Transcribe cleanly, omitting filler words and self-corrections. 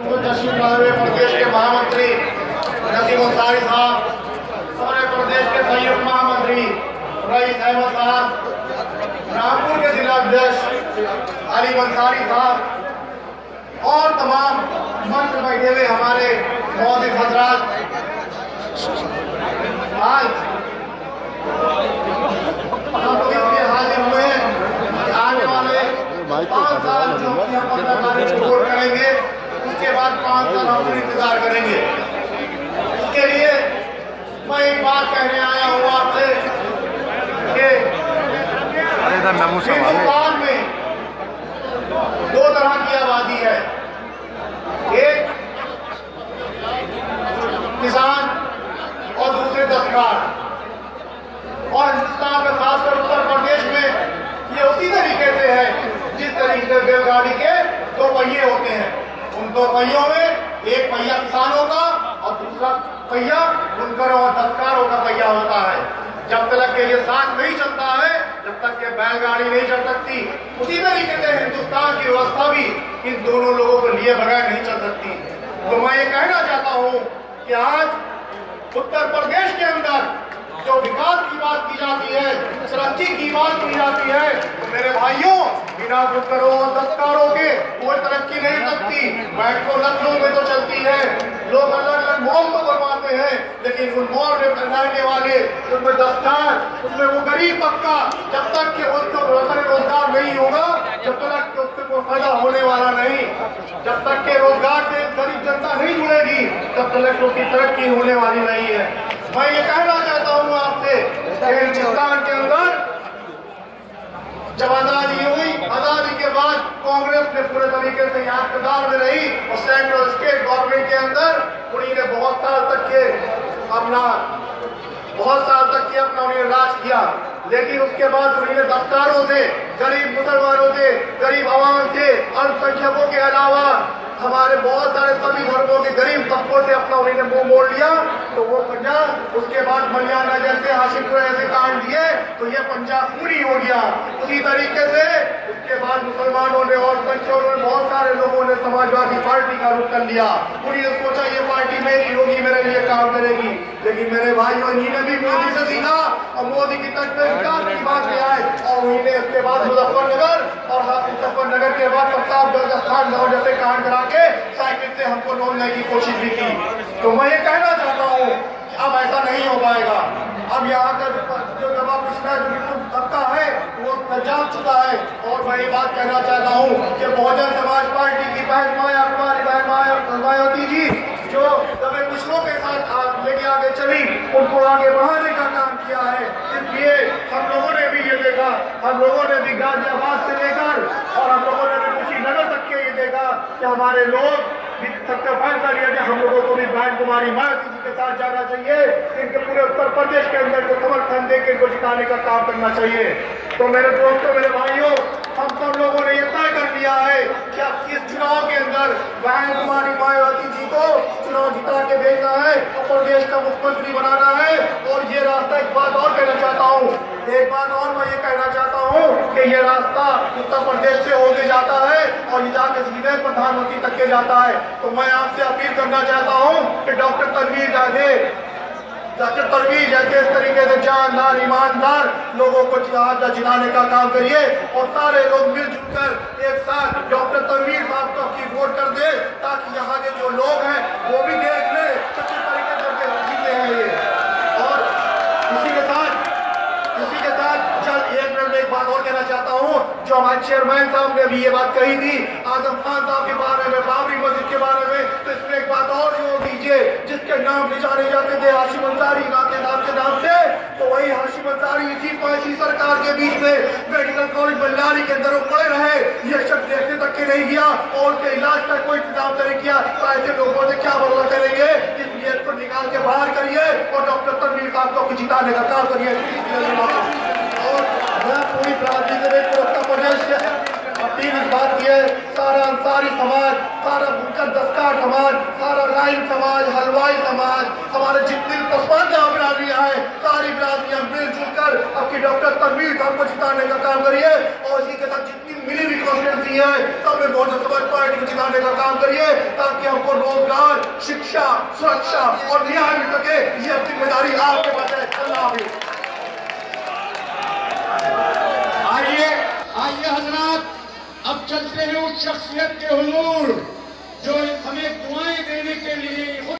प्रदेश के महामंत्री नसीम अंसारी साहब, हमारे प्रदेश के संयुक्त महामंत्री रईस अहमद साहब, रामपुर के जिलाध्यक्ष अली अंसारी साहब और तमाम मंच में बैठे हुए हमारे मोहसिन हजरात, आज हम लोग इसलिए हाजिर हुए हैं कि आने वाले 5 साल जो कि हम अपना कार्य पूर्ण करेंगे, उसके बाद 5 साल हम इंतजार करेंगे। इसके लिए मैं एक बात कहने आया हूँ आपसे कि हिंदुस्तान में 2 तरह की आबादी है, एक किसान और दूसरे दस्तकार। और हिंदुस्तान में खासकर उत्तर प्रदेश में ये उसी तरीके से है जिस तरीके से रेलगाड़ी के 2 पहिए होते हैं। उन 2 पहियों में एक पहिया किसानों का और दूसरा पहिया बुनकरों और दस्तकारों का पहिया होता है। जब तक के ये साथ नहीं चलता है, जब तक के बैलगाड़ी नहीं चल सकती, उसी तरीके से हिंदुस्तान की व्यवस्था भी इन दोनों लोगों को लिए बगैर नहीं चल सकती। तो मैं ये कहना चाहता हूँ कि आज उत्तर प्रदेश के अंदर जो विकास की बात की जाती है, तरक्की की बात की जाती है, तो मेरे भाइयों, बिना बुनकरों और दस्तकारों के कोई तरक्की नहीं सकती। मेट्रो लखनऊ में तो चलती है, लोग अलग अलग मॉल तो बनवाते हैं, लेकिन उन मॉल में रहने वाले, उनमें दस्तकार, उसमें वो गरीब तबका, जब तक कि उसको रोजगार नहीं होगा, जब तक कि उससे कोई फायदा होने वाला नहीं, जब तक के रोजगार से गरीब जनता नहीं जुड़ेगी, तब तक उसकी तरक्की होने वाली नहीं है। मैं ये कहना चाहता हूँ आपसे कि हिंदुस्तान के अंदर जब आजादी हुई, आजादी के बाद कांग्रेस ने पूरे तरीके से यहाँ इक़्तिदार में रही और सेंट्रल स्टेट गवर्नमेंट के अंदर उन्हीं ने बहुत साल तक के अपना उन्हें राज किया। लेकिन उसके बाद उन्होंने दस्तकारों से, गरीब मुसलमानों से, गरीब आवाम से, अल्पसंख्यकों के अलावा हमारे बहुत सारे सभी धर्मों के गरीब तबकों से अपना उन्होंने मुंह मोड़ लिया। तो वो पंजाब, उसके बाद मलियाना जैसे हाशिमपुर ऐसे कांड दिए तो ये पंजाब पूरी हो गया। उसी तरीके से उसके बाद मुसलमानों ने और संख्याओं ने, बहुत सारे लोगों ने समाजवादी पार्टी का रुख कर लिया। उन्होंने सोचा ये पार्टी मेरी होगी, मेरे लिए काम करेगी। लेकिन मेरे भाइयों, इन्होंने भी मोदी से सीखा और मोदी की तर्ज पे विकास की बात ले आए और उन्होंने उसके बाद मुजफ्फरनगर और मुजफ्फरनगर के बाद प्रतापगढ़ खान जैसे कांड करा के साइकिल से हमको रोकने की कोशिश भी की। तो मैं ये कहना चाहता हूँ कि अब ऐसा नहीं हो पाएगा। अब यहाँ का जो दबा पिछड़ा जो बिल्कुल तबका है वो जान चुका है। और मैं ये बात कहना चाहता हूँ कि बहुजन समाज पार्टी की बहन मायावती जी जो दबे पिछड़ों के साथ लेके आगे चली, उनको आगे बढ़ाने का काम किया है। इसलिए हम लोगों ने भी ये देखा, हम लोगों ने भी गाजियाबाद से लेकर और हम लोगों ने भी कुशीनगर तक के ये देखा कि हमारे लोग फैसला लिया कि हम लोगों को भी बहन कुमारी मायावती जी के साथ जाना चाहिए। इनके पूरे उत्तर प्रदेश के अंदर को समर्थन देकर इनको जिताने का काम करना चाहिए। तो मेरे दोस्तों, मेरे भाइयों, हम सब लोगों ने ये तय कर लिया है कि अब इस चुनाव के अंदर बहन कुमारी मायावती जी को चुनाव जिता के भेजना है और प्रदेश का मुख्यमंत्री बनाना है। और ये रास्ता, एक बात और कहना चाहता हूँ, एक बात और मैं ये कहना चाहता हूँ कि ये रास्ता उत्तर प्रदेश से होके जाता है और ये जाके सीधे प्रधानमंत्री तक के जाता है। तो मैं आपसे अपील करना चाहता हूँ कि डॉक्टर तनवीर जैसे इस तरीके से जानदार, ईमानदार लोगों को जिताने का काम करिए और सारे लोग मिलजुल कर एक साथ डॉक्टर तनवीर साहब को अपनी वोट कर दे, ताकि यहाँ के जो लोग हैं वो भी देख ले किस तरीके से जीते हैं ये। और इसी के साथ एक मिनट में एक बात और कहना चाहता हूँ, जो हमारे चेयरमैन साहब ने भी ये बात कही थी आजम खान साहब के बारे में, बाबरी मस्जिद के बारे में, तो इसमें एक बात और जोड़ दीजिए, जिसके नाम ले जाने जाते थे हाशिम अंसारी साहब के नाम से, तो वही हाशिम अंसारी इसी सरकार के बीच में मेडिकल कॉलेज बल्लारी के अंदर पड़े रहे, ये शख्स देखने तक के नहीं किया और उसके इलाज का कोई इंतजाम नहीं किया। तो ऐसे लोगों से क्या बदला करेंगे? इसलिए इसको निकाल के बाहर करिए और डॉक्टर तनवीर साहब को जिताने का काम करिए। और मैं पूरी बिरादरी से उत्तर प्रदेश से अपील इस बात की है, सारा अंसारी समाज, सारा बुनकर दस्तकार समाज, सारा लाइन समाज, हलवाई समाज, हमारे जितनी पसमानदा बिरादरियाँ हैं, सारी बिरादरियाँ मिलजुल कर अपनी डॉक्टर तनवीर साहब को जिताने का काम करिए। और इसी के साथ जितनी मिली हुई कॉन्स्टिट्यूंसी है, सब में बहुजन समाज पार्टी को जिताने का काम करिए ताकि हमको रोजगार, शिक्षा, सुरक्षा और न्याय मिल सके। ये अब जिम्मेदारी आपके पास है। अल्लाह हाफिज़। आइए हजरात, अब चलते हैं उस शख्सियत के हुजूर जो हमें दुआएं देने के लिए